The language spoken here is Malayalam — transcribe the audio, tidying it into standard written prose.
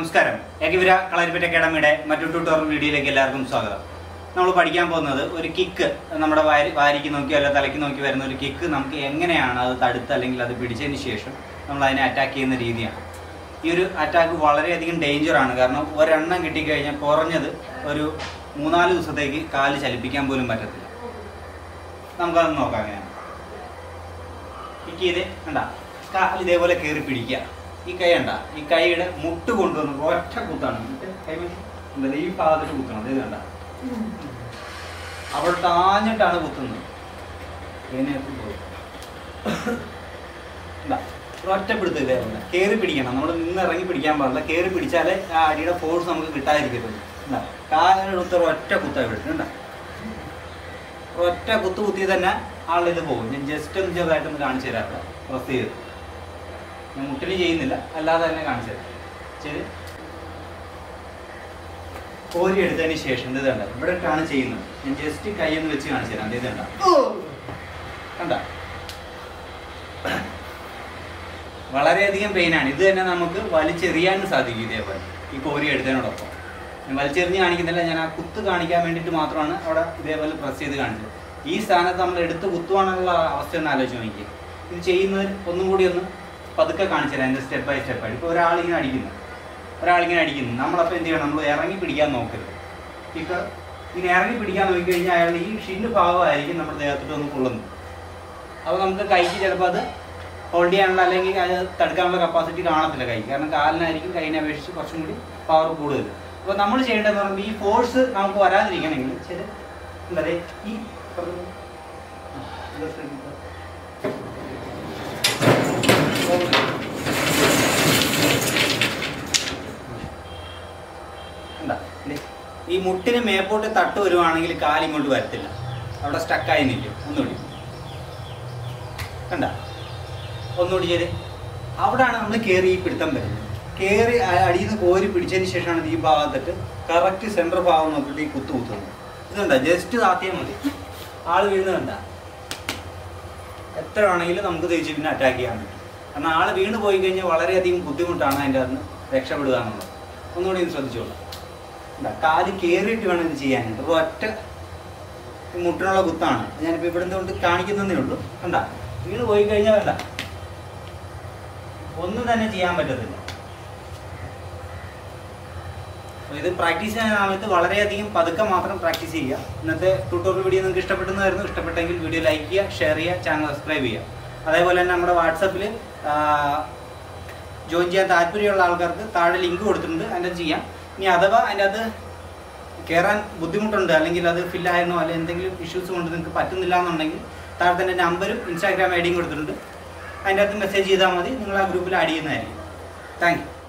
നമസ്കാരം. ഏകവിര കളരിപ്പറ്റ അക്കാഡമിയുടെ മറ്റൊരു ട്യൂട്ടോറിയൽ വീഡിയോയിലേക്ക് എല്ലാവർക്കും സ്വാഗതം. നമ്മൾ പഠിക്കാൻ പോകുന്നത് ഒരു കിക്ക്, നമ്മുടെ വാരിക്ക് നോക്കി അല്ല തലയ്ക്ക് നോക്കി വരുന്ന ഒരു കിക്ക് നമുക്ക് എങ്ങനെയാണ് അത് തടുത്ത് അല്ലെങ്കിൽ അത് പിടിച്ചതിന് ശേഷം നമ്മൾ അതിനെ അറ്റാക്ക് ചെയ്യുന്ന രീതിയാണ്. ഈ ഒരു അറ്റാക്ക് വളരെയധികം ഡേഞ്ചറാണ്. കാരണം ഒരെണ്ണം കിട്ടിക്കഴിഞ്ഞാൽ കുറഞ്ഞത് ഒരു 3-4 ദിവസത്തേക്ക് കാല് ചലിപ്പിക്കാൻ പോലും പറ്റത്തില്ല. നമുക്കത് നോക്കാം. എങ്ങനെയാണ് കിക്ക് ചെയ്ത് കണ്ട കാല് ഇതേപോലെ കയറി പിടിക്കുക. ഈ കൈ കണ്ട, ഈ കൈയുടെ മുട്ട് കൊണ്ടുവന്ന് ഒറ്റ കുത്താണ്. ഈ ഭാഗത്തിട്ട് കുത്തണം. ഇത് കണ്ട, അവിടെ താഞ്ഞിട്ടാണ് കുത്തുന്നത്. ഒറ്റപ്പെടുത്ത് ഇതേപോലെ കയറി പിടിക്കണം. നമ്മൾ നിന്ന് ഇറങ്ങി പിടിക്കാൻ പാടില്ല. കയറി പിടിച്ചാലേ ആ അടിയുടെ ഫോഴ്സ് നമുക്ക് കിട്ടാതിരിക്കത്തുള്ളൂ. കാലിനെടുത്ത് ഒറ്റ കുത്ത എടുക്കണ്ട. ഒറ്റ കുത്തി തന്നെ ആളിത് പോകും. ഞാൻ ജസ്റ്റ് ഒന്ന് ചെറുതായിട്ടൊന്ന് കാണിച്ചു തരാം. പ്രസ് ചെയ്ത് ഞാൻ മുട്ടിന് ചെയ്യുന്നില്ല, അല്ലാതെ തന്നെ കാണിച്ചു തരാം. ശരി, കോരി എടുത്തതിന് ശേഷം ഇത് കണ്ട ഇവിടെ ഇട്ടാണ് ചെയ്യുന്നത്. ഞാൻ ജസ്റ്റ് കൈയൊന്ന് വെച്ച് കാണിച്ചു തരാം. ഇത് കണ്ട കണ്ട, വളരെയധികം പെയിനാണ്. ഇത് തന്നെ നമുക്ക് വലിച്ചെറിയാനും സാധിക്കും. ഇതേപോലെ ഈ കോരി എടുത്തതിനോടൊപ്പം ഞാൻ വലിച്ചെറിഞ്ഞ് കാണിക്കുന്നില്ല. ഞാൻ ആ കുത്ത് കാണിക്കാൻ വേണ്ടിയിട്ട് മാത്രമാണ് അവിടെ ഇതേപോലെ പ്രസ് ചെയ്ത് കാണിച്ചത്. ഈ സ്ഥാനത്ത് നമ്മൾ എടുത്ത് കുത്തുവാനുള്ള അവസ്ഥ ഒന്ന് ആലോചിച്ച് നോക്കി. ഇത് ചെയ്യുന്നത് ഒന്നും കൂടി ഒന്ന് പതുക്കെ കാണിച്ചു തരാം. എൻ്റെ സ്റ്റെപ്പ് ബൈ സ്റ്റെപ്പായിട്ട്. ഇപ്പോൾ ഒരാളിങ്ങനെ അടിക്കുന്നു, നമ്മളപ്പോൾ എന്ത് ചെയ്യണം? നമ്മൾ ഇറങ്ങി പിടിക്കാൻ നോക്കരുത്. ഇപ്പോൾ ഇങ്ങനെ ഇറങ്ങി പിടിക്കാൻ നോക്കിക്കഴിഞ്ഞാൽ അയാൾ ഈ ഷിൻ്റെ ഭാഗമായിരിക്കും നമ്മുടെ ദേഹത്തോട്ട് ഒന്ന് കൊള്ളുന്നത്. അപ്പോൾ നമുക്ക് കൈക്ക് ചിലപ്പോൾ അത് ഹോൾഡ് ചെയ്യാനുള്ള അല്ലെങ്കിൽ അത് തടുക്കാനുള്ള കപ്പാസിറ്റി കാണത്തില്ല കൈ. കാരണം കാലിനായിരിക്കും കൈനെ അപേക്ഷിച്ച് കുറച്ചും കൂടി പവർ കൂടുതൽ. അപ്പോൾ നമ്മൾ ചെയ്യേണ്ടതെന്ന് പറയുമ്പോൾ ഈ ഫോഴ്സ് നമുക്ക് വരാതിരിക്കണമെങ്കിൽ ശരി എന്താ ഈ ഈ മുട്ടിന് മേപ്പോട്ട് തട്ട് വരുവാണെങ്കിൽ കാലിങ്ങോട്ട് വരത്തില്ല, അവിടെ സ്റ്റക്കായി നിൽക്കും. ഒന്നുകൂടി കണ്ട, ഒന്നുകൂടി ചെയ്ത് അവിടെയാണ് നമ്മൾ കയറി ഈ പിടുത്തം വരുന്നത്. കയറി അടിയിൽ നിന്ന് കോരി പിടിച്ചതിന് ശേഷമാണ് ഈ ഭാഗത്തിട്ട് കറക്റ്റ് സെൻറ്റർ ഭാഗം നോക്കിയിട്ട് ഈ കുത്തുന്നത്. ഇതുണ്ട, ജസ്റ്റ് താത്തിയാൽ മതി. ആൾ വീഴുന്നത് കണ്ട, എത്ര വേണമെങ്കിലും നമുക്ക് തിരിച്ച് പിന്നെ അറ്റാക്ക് ചെയ്യാൻ പറ്റും. കാരണം ആൾ വീണ് പോയി കഴിഞ്ഞാൽ വളരെയധികം ബുദ്ധിമുട്ടാണ് അതിൻ്റെ അകത്ത് രക്ഷപ്പെടുക എന്നുള്ളത്. ഒന്നുകൂടി ഒന്ന് ശ്രദ്ധിച്ചോളാം. കാല് കയറിയിട്ട് വേണം ഇത് ചെയ്യാനായിട്ട്. അപ്പോൾ ഒറ്റ മുട്ടിനുള്ള കുത്താണ്. ഞാനിപ്പോൾ ഇവിടെ കൊണ്ട് കാണിക്കുന്നതേ ഉള്ളൂ. കണ്ട, വീണ് പോയി കഴിഞ്ഞാൽ വേണ്ട, ഒന്നും തന്നെ ചെയ്യാൻ പറ്റത്തില്ല. ഇത് പ്രാക്ടീസ് ചെയ്യുന്ന സമയത്ത് വളരെയധികം പതുക്കെ മാത്രം പ്രാക്ടീസ് ചെയ്യുക. ഇന്നത്തെ ട്യൂട്ടോറിയൽ വീഡിയോ നിങ്ങൾക്ക് ഇഷ്ടപ്പെട്ടെന്നായിരുന്നു. ഇഷ്ടപ്പെട്ടെങ്കിൽ വീഡിയോ ലൈക്ക് ചെയ്യുക, ഷെയർ ചെയ്യുക, ചാനൽ സബ്സ്ക്രൈബ് ചെയ്യുക. അതേപോലെ തന്നെ നമ്മുടെ വാട്സപ്പിൽ ജോയിൻ ചെയ്യാൻ താല്പര്യമുള്ള ആൾക്കാർക്ക് താഴെ ലിങ്ക് കൊടുത്തിട്ടുണ്ട്, അതിൻ്റെ ചെയ്യാം. ഇനി അഥവാ അതിൻ്റെ അത് കയറാൻ ബുദ്ധിമുട്ടുണ്ട്, അല്ലെങ്കിൽ അത് ഫില്ലായിരുന്നോ അല്ലെങ്കിൽ എന്തെങ്കിലും ഇഷ്യൂസ് കൊണ്ട് നിങ്ങൾക്ക് പറ്റുന്നില്ല എന്നുണ്ടെങ്കിൽ താഴെ തന്നെ നമ്പരും ഇൻസ്റ്റാഗ്രാം ഐഡിയും കൊടുത്തിട്ടുണ്ട്. അതിൻ്റെ അകത്ത് മെസ്സേജ് ചെയ്താൽ മതി. നിങ്ങൾ ആ ഗ്രൂപ്പിൽ ആഡ് ചെയ്യുന്നതായിരിക്കും. Thank U.